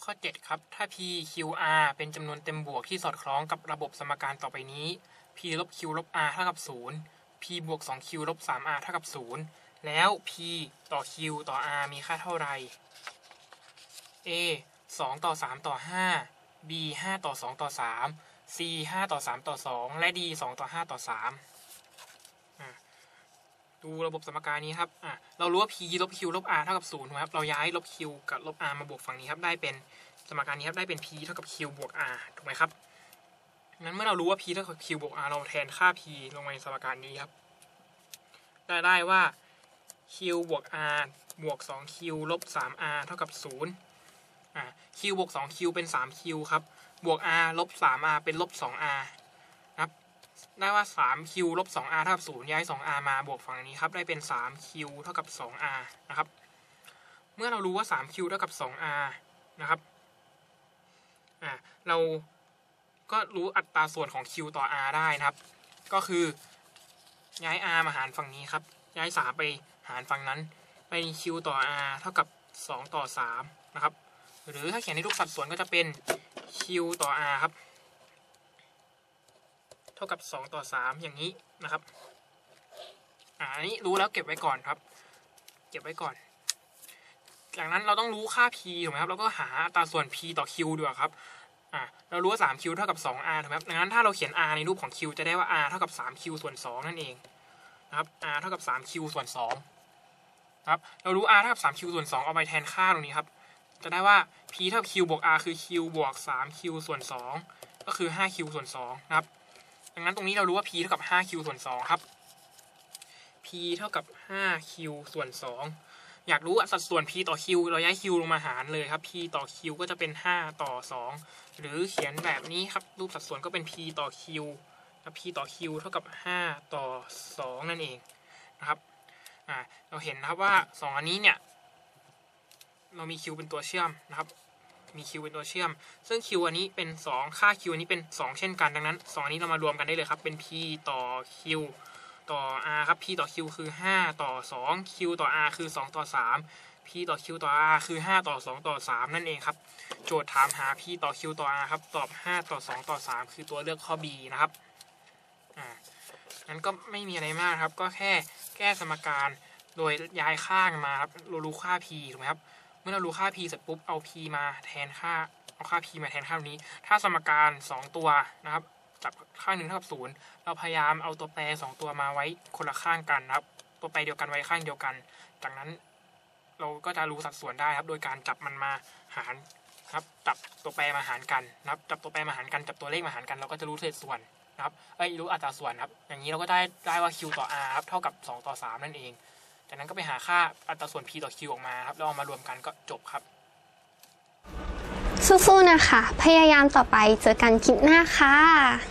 ข้อ 7 ครับถ้า p qr เป็นจำนวนเต็มบวกที่สอดคล้องกับระบบสมการต่อไปนี้ p ลบ q ลบ r เท่ากับ 0 p บวก 2q ลบ 3r เท่ากับ 0 แล้ว p ต่อ q ต่อ r มีค่าเท่าไร a 2 ต่อ 3 ต่อ 5 b 5 ต่อ 2 ต่อ 3 c 5 ต่อ 3 ต่อ 2 และ d 2 ต่อ 5 ต่อ 3ดูระบบสมการนี้ครับเรารู้ว่า p ลบ q ลบ r เท่ากับ 0 ถูกไหมครับเราย้ายลบ q กับลบ r มาบวกฝั่งนี้ครับได้เป็นสมการนี้ครับได้เป็น p เท่ากับ q บวก r ถูกไหมครับงั้นเมื่อเรารู้ว่า p เท่ากับ q บวก r เราแทนค่า p ลงในสมการนี้ครับได้ว่า q บวก r บวก 2q ลบ 3r เท่ากับ 0 q บวก 2q เป็น 3q ครับบวก r ลบ 3r เป็นลบ 2r นะครับได้ว่า 3q ลบ 2r เท่ากับ 0 ย้าย 2r มาบวกฝั่งนี้ครับได้เป็น 3q เท่ากับ 2r นะครับเมื่อเรารู้ว่า 3q เท่ากับ 2r นะครับเราก็รู้อัตราส่วนของ q ต่อ r ได้นะครับก็คือย้าย r มาหารฝั่งนี้ครับย้าย3ไปหารฝั่งนั้นเป็น q ต่อ r เท่ากับ2ต่อ3นะครับหรือถ้าเขียนในรูปสัดส่วนก็จะเป็น q ต่อ r ครับเท่ากับ2ต่อ3อย่างนี้นะครับอันนี้รู้แล้วเก็บไว้ก่อนครับเก็บไว้ก่อนจากนั้นเราต้องรู้ค่า p ถูกไหมครับเราก็หาอัตราส่วน p ต่อ q ดีกว่าครับเรารู้ว่า 3q เท่ากับ 2r ถูกไหมครับดังนั้นถ้าเราเขียน r ในรูปของ q จะได้ว่า r เท่ากับ 3q ส่วน 2นั่นเองนะครับ r เท่ากับ 3q ส่วน 2ครับเรารู้ r เท่ากับ 3q ส่วน 2เอาไปแทนค่าตรงนี้ครับจะได้ว่า p เท่า q บวก r คือ q บวก 3q ส่วน 2ก็คือ 5q ส่วน 2นะครับดังนั้นตรงนี้เรารู้ว่า p เท่ากับ 5q ส่วน 2ครับ p เท่ากับ 5q ส่วน 2อยากรู้สัดส่วน p ต่อ q เราย้าย q ลงมาหารเลยครับ p ต่อ q ก็จะเป็น5ต่อ2หรือเขียนแบบนี้ครับรูปสัดส่วนก็เป็น p ต่อ q และ p ต่อ q เท่ากับ5ต่อ2นั่นเองนะครับเราเห็นนะครับว่า2อันนี้เนี่ยเรามี q เป็นตัวเชื่อมนะครับมี q เป็นตัวเชื่อมซึ่ง q อันนี้เป็น2ค่า q อันนี้เป็น2เช่นกันดังนั้น2อันนี้เรามารวมกันได้เลยครับเป็น p ต่อ q ต่อ r ครับ p ต่อ q คือ5ต่อ2 q ต่อ r คือ2ต่อ3 p ต่อ q ต่อ r คือ5ต่อ2ต่อ3นั่นเองครับโจทย์ถามหา p ต่อ q ต่อ r ครับตอบ5ต่อ2ต่อ3คือตัวเลือกข้อ b นะครับนั้นก็ไม่มีอะไรมากครับก็แค่แก้สมการโดยย้ายข้างมาครับเรารู้ค่า p ถูกไหมครับเมื่อเรารู้ค่า p เสร็จปุ๊บเอา p มาแทนค่าเอาค่า p มาแทนค่านี้ถ้าสมการ2ตัวนะครับจับข้างหนึ่งเท่ากับ0เราพยายามเอาตัวแปร2ตัวมาไว้คนละข้างกันนะครับตัวแปรเดียวกันไว้ข้างเดียวกันจากนั้นเราก็จะรู้สัดส่วนได้ครับโดยการจับมันมาหารครับจับตัวแปรมาหารกันนะครับจับตัวแปรมาหารกันจับตัวเลขมาหารกันเราก็จะรู้เศษส่วนนะครับรู้อัตราส่วนครับอย่างนี้เราก็ได้ว่า q ต่อ r ครับเท่ากับ2ต่อ3นั่นเองจากนั้นก็ไปหาค่าอัตราส่วน p ต่อ q ออกมาครับแล้วเอามารวมกันก็จบครับสู้ๆนะคะพยายามต่อไปเจอกันคลิปหน้าค่ะ